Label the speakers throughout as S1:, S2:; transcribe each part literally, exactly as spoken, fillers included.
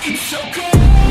S1: It's so cold.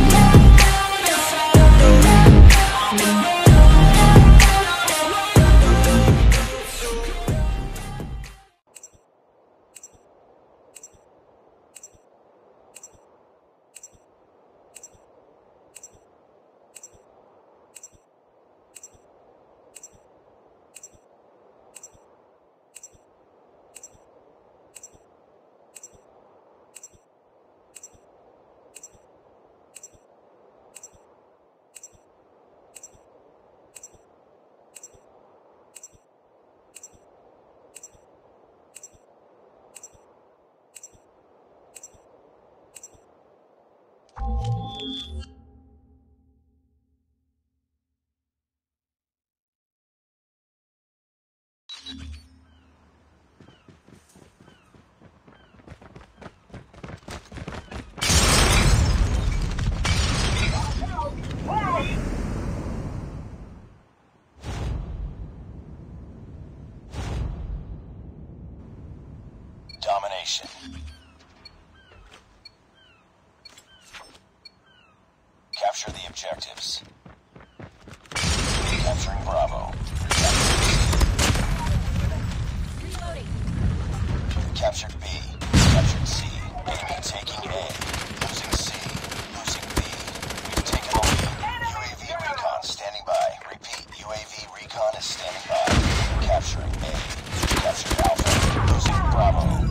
S2: Domination. Capture the objectives. Capturing Bravo.
S3: Reloading.
S2: Captured B. Captured C. Enemy taking A. Losing C. Losing B. We've taken the lead. U A V recon standing by. Repeat, U A V recon is standing by. Capturing A. Captured Alpha. Losing Bravo.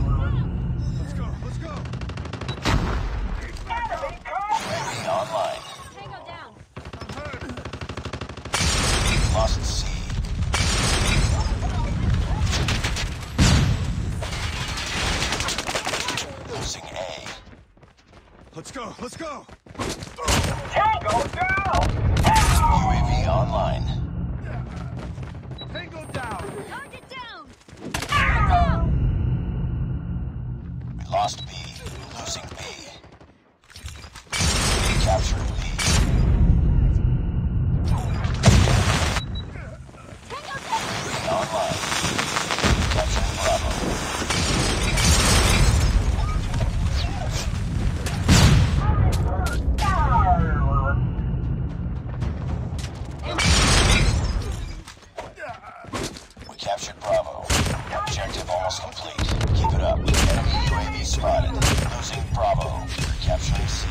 S2: Online.
S3: Tango down.
S2: Lost C. Losing A.
S4: Let's go, let's go!
S1: Tango down!
S2: U A V online.
S4: Tango down!
S3: Target down.
S2: We lost B. Losing B. Captured B. Online. Capturing Bravo. We captured Bravo. Objective almost complete. Keep it up. Enemy U A V spotted. Losing Bravo. Capturing C.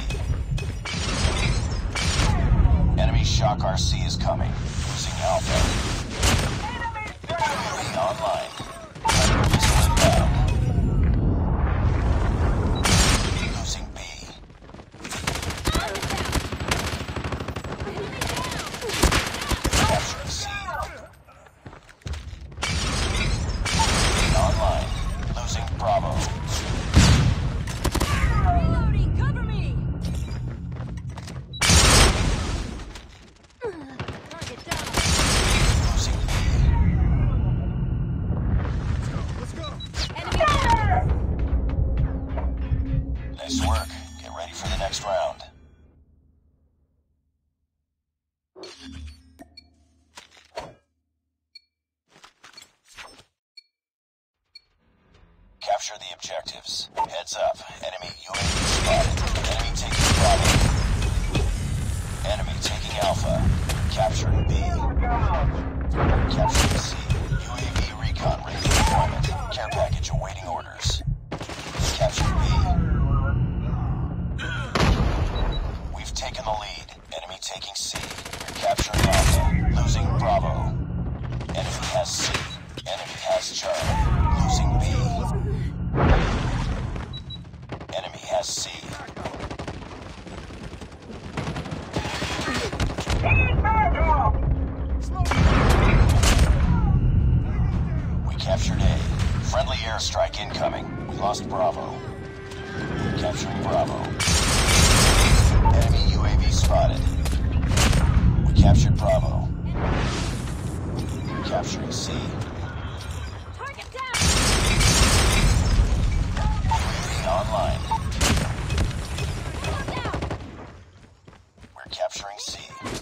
S2: Enemy Shock R C is coming. Losing Alpha. U A V online. Missile inbound. Losing B. Capturing C. Online. Losing Bravo.
S3: Reloading. Cover me. Target down.
S2: Losing B.
S4: Let's go!
S3: Enemy down.
S2: Nice work. Get ready for the next round. Capture the objectives. Heads up. Enemy U A V spotted. Enemy taking Bravo. Enemy taking Alpha. Capturing B. Capturing C. U A V recon ready for deployment. Care package awaiting orders. Captured B. We've taken the lead. Enemy taking C. We're capturing Alpha. Losing Bravo. Enemy has C. Enemy has Charlie. Losing B. Enemy has C. We captured A. Friendly airstrike incoming. We lost Bravo. Capturing Bravo. Enemy U A V spotted. We captured Bravo. Capturing C.
S3: Target down.
S2: U A V online.
S3: Down.
S2: We're capturing C.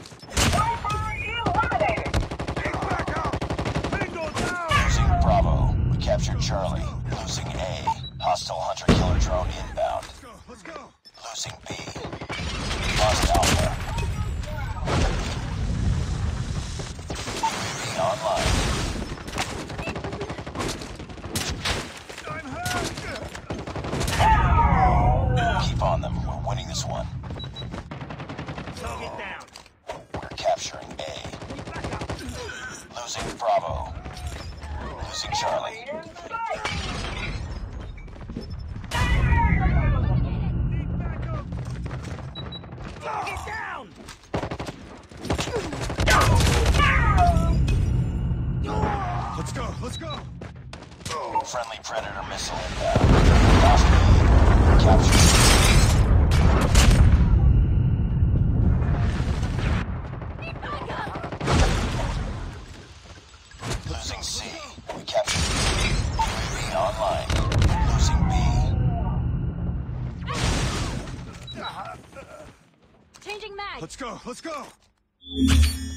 S2: Losing Bravo. We captured Charlie. Losing A. Hostile hunter-killer drone inbound.
S4: Let's go, let's go!
S2: lost Alpha. U A V online.
S4: I'm hurt!
S2: Keep on them. We're winning this one.
S1: Target down.
S2: We're capturing A. Losing Bravo. Losing Charlie.
S4: Need backup!
S1: Target down.
S4: Let's go, let's go!
S2: Friendly Predator missile inbound. Lost B. Captured C. Losing C. We captured B. U A V online. Losing B.
S3: Changing mag.
S4: Let's go, let's go!